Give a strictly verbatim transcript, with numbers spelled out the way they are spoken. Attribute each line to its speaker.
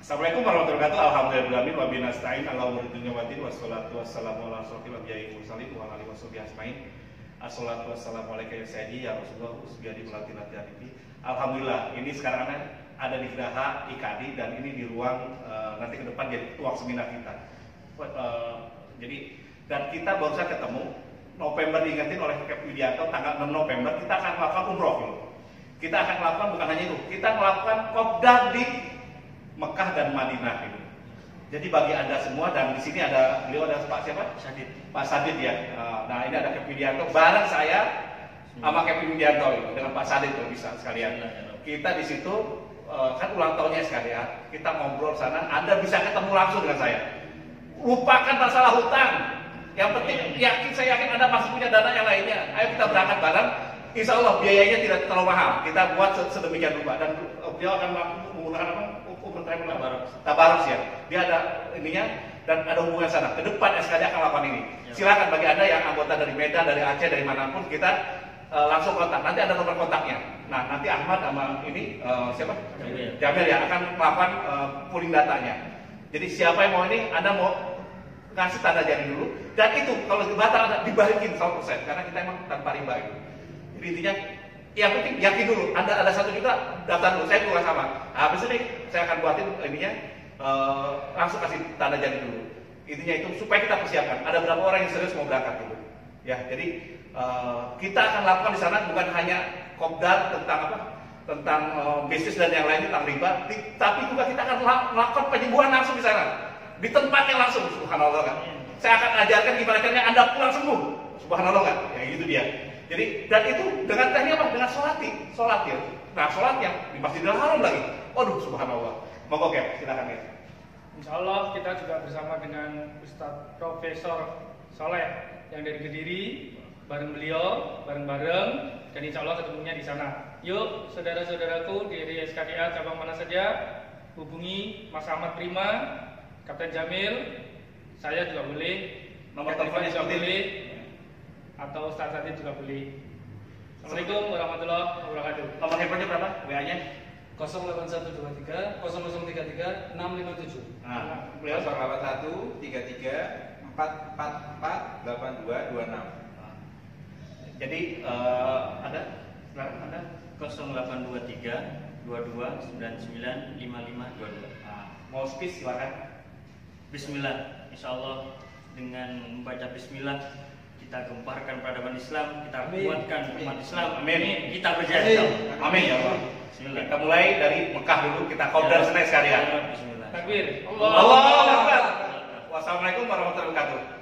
Speaker 1: Assalamualaikum warahmatullahi wabarakatuh. Alhamdulillahirabbil alamin wa bihi nasta'in ala umuri dunya waddin wassalatu wassalamu ala asyrofil anbiya'i wal mursalin wa ala alihi washabihi ajmain. Assalatu wassalamu alayka ya sayyidi ya Rasulullah usbiyadi melati lati hadithi. Alhamdulillah, ini sekarang ada ada di Geraha I K D dan ini di ruang uh, nanti ke depan jadi ruang seminar kita. Uh, jadi dan kita baru saja ketemu November diingetin oleh Kep Widianto tanggal enam November kita akan melakukan umroh. Gitu. Kita akan melakukan bukan hanya itu, kita melakukan kopdar di Mekah dan Madinah gitu. Jadi bagi Anda semua dan di sini ada beliau ada Pak siapa? Sadid. Pak Sadid ya. Nah, ini ada Kep Widianto bareng saya sama Kep Widianto gitu, dengan Pak Sadid tuh bisa sekalian. Kita di situ kan ulang tahunnya sekalian. Kita ngobrol sana, Anda bisa ketemu langsung dengan saya. Lupakan masalah hutang. Yang penting yakin saya yakin Anda masih punya dana yang lainnya. Ayo kita berangkat bareng. Insya Allah biayanya tidak terlalu mahal. Kita buat sedemikian rupa dan beliau akan menggunakan apa? Umroh tabarus. Tabarus ya. Dia ada ininya dan ada hubungan sana. Ke depan S K D akan lakukan ini. Ya. Silakan bagi Anda yang anggota dari Medan, dari Aceh, dari manapun kita uh, langsung kontak. Nanti ada nomor kontaknya. Nah, nanti Ahmad sama ini uh, siapa? Jamil. Jamil ya akan melakukan uh, pooling datanya. Jadi siapa yang mau ini, Anda mau kasih tanda jadi dulu. Dan itu kalau batal ada dibalikin seratus persen karena kita emang tanpa riba itu. Jadi intinya yang penting yakin dulu. Anda ada satu juta daftar dulu. Saya juga sama. Habis ini saya akan buatin ininya uh, langsung kasih tanda jadi dulu. Intinya itu supaya kita persiapkan. Ada berapa orang yang serius mau berangkat dulu. Ya, jadi uh, kita akan lakukan di sana bukan hanya kopdar tentang apa? Tentang uh, bisnis dan yang lainnya tentang riba, tapi juga kita akan melakukan penyembuhan langsung di sana. Di tempatnya langsung, subhanallah kan. Saya akan ajarkan gimana caranya Anda pulang sembuh, subhanallah kan. Ya gitu dia. Jadi dan itu dengan teknik apa? Dengan sholat, sholat ya. Nah sholat yang di Masjidil Haram lagi. Waduh, subhanallah. Monggo ya, silakan ya.
Speaker 2: Insya Allah kita juga bersama dengan Ustadz Profesor Soleh yang dari Kediri, bareng beliau, bareng-bareng, dan insya Allah ketemunya di sana. Yuk, saudara-saudaraku dari S K D A cabang mana saja, hubungi Mas Ahmad Prima, Kapten Jamil, saya juga boleh, nomor telepon juga boleh, atau Ustaz Sadid juga boleh. Assalamualaikum warahmatullahi wabarakatuh.
Speaker 1: Nomor handphonenya berapa? W A-nya?
Speaker 3: nol delapan satu dua tiga nol nol tiga tiga enam lima tujuh.
Speaker 1: Nah,
Speaker 4: beliau nol delapan satu tiga tiga empat empat empat delapan dua dua enam.
Speaker 1: Jadi uh, ada silakan Anda
Speaker 5: nol delapan dua tiga dua dua sembilan sembilan lima lima dua dua.
Speaker 1: Nah, mau speech silakan.
Speaker 5: Bismillah, insya Allah dengan membaca Bismillah kita gemparkan peradaban Islam, kita kuatkan umat Islam.
Speaker 1: Amin.
Speaker 5: Kita berjaya.
Speaker 1: Amin ya Allah.
Speaker 5: Bismillah.
Speaker 1: Kita mulai dari Mekah dulu, kita kopdar senai sekalian.
Speaker 5: Bismillah.
Speaker 2: Takbir.
Speaker 1: Allah Akbar. Wassalamualaikum warahmatullahi wabarakatuh.